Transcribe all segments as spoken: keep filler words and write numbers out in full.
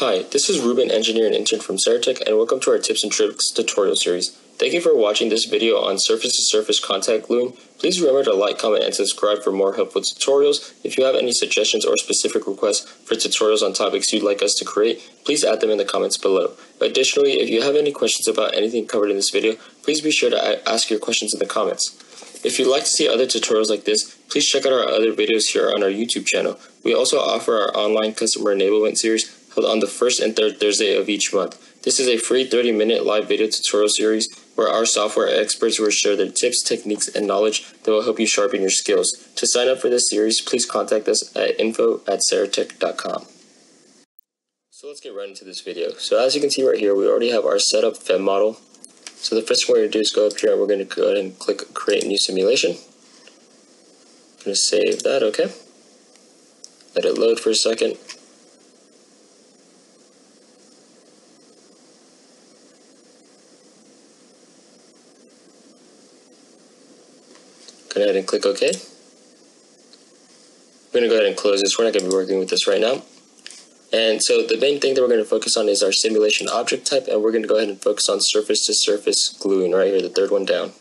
Hi, this is Ruben, engineer and intern from Saratech, and welcome to our tips and tricks tutorial series. Thank you for watching this video on surface-to-surface contact gluing. Please remember to like, comment, and subscribe for more helpful tutorials. If you have any suggestions or specific requests for tutorials on topics you'd like us to create, please add them in the comments below. Additionally, if you have any questions about anything covered in this video, please be sure to ask your questions in the comments. If you'd like to see other tutorials like this, please check out our other videos here on our YouTube channel. We also offer our online customer enablement series held on the first and third Thursday of each month. This is a free thirty minute live video tutorial series where our software experts will share their tips, techniques, and knowledge that will help you sharpen your skills. To sign up for this series, please contact us at info at saratech dot com. So let's get right into this video. So as you can see right here, we already have our setup Fem model. So the first thing we're going to do is go up here and we're going to go ahead and click create new simulation. I'm going to save that, okay. Let it load for a second. Go ahead and click OK. We're going to go ahead and close this. We're not going to be working with this right now. And so the main thing that we're going to focus on is our simulation object type, and we're going to go ahead and focus on surface-to-surface gluing right here, the third one down.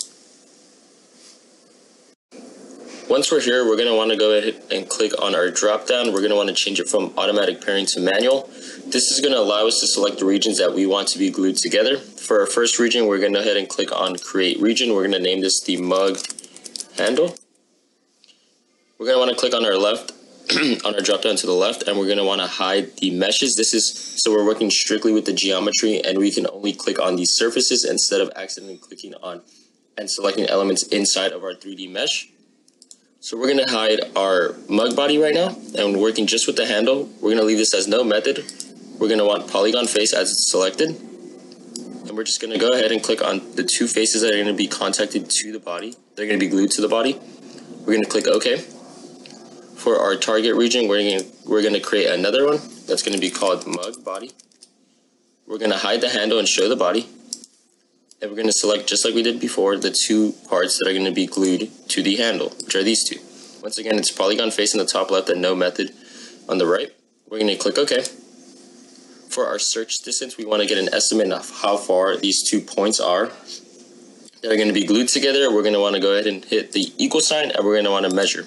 Once we're here, we're going to want to go ahead and click on our drop down. We're going to want to change it from automatic pairing to manual. This is going to allow us to select the regions that we want to be glued together. For our first region, we're going to go ahead and click on create region. We're going to name this the mug handle. We're going to want to click on our left on our drop down to the left, and we're going to want to hide the meshes. This is so we're working strictly with the geometry, and we can only click on these surfaces instead of accidentally clicking on and selecting elements inside of our three D mesh. So we're going to hide our mug body right now, and working just with the handle. We're going to leave this as no method. We're going to want polygon face as it's selected, and we're just going to go ahead and click on the two faces that are going to be contacted to the body. They're going to be glued to the body. We're going to click OK. For our target region, we're going to, we're going to create another one that's going to be called mug body. We're going to hide the handle and show the body. And we're going to select, just like we did before, the two parts that are going to be glued to the handle, which are these two. Once again, it's polygon face in the top left and no method on the right. We're going to click OK. For our search distance, we want to get an estimate of how far these two points are that are going to be glued together. We're going to want to go ahead and hit the equal sign, and we're going to want to measure.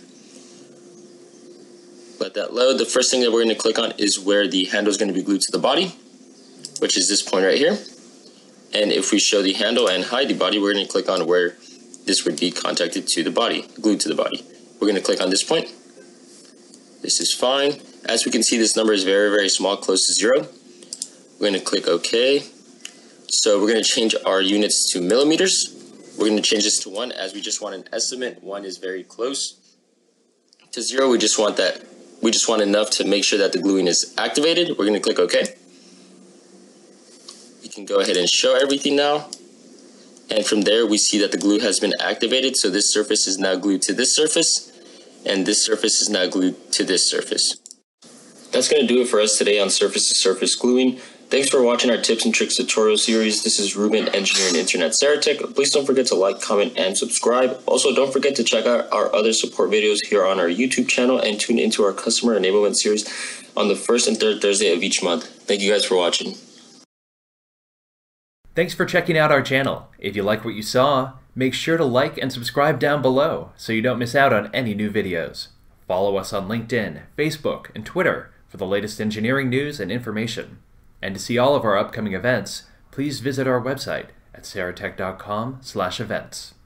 Let that load. The first thing that we're going to click on is where the handle is going to be glued to the body, which is this point right here. And if we show the handle and hide the body, we're going to click on where this would be contacted to the body, glued to the body. We're going to click on this point. This is fine. As we can see, this number is very, very small, close to zero. We're going to click OK. So we're going to change our units to millimeters. We're going to change this to one as we just want an estimate. One is very close to zero. We just want that. We just want enough to make sure that the gluing is activated. We're going to click OK. We can go ahead and show everything now. And from there, we see that the glue has been activated. So this surface is now glued to this surface, and this surface is now glued to this surface. That's going to do it for us today on surface-to-surface gluing. Thanks for watching our tips and tricks tutorial series. This is Ruben, engineer and intern at Saratech. Please don't forget to like, comment, and subscribe. Also, don't forget to check out our other support videos here on our YouTube channel and tune into our customer enablement series on the first and third Thursday of each month. Thank you guys for watching. Thanks for checking out our channel. If you like what you saw, make sure to like and subscribe down below so you don't miss out on any new videos. Follow us on LinkedIn, Facebook, and Twitter for the latest engineering news and information. And to see all of our upcoming events, please visit our website at saratech dot com slash events.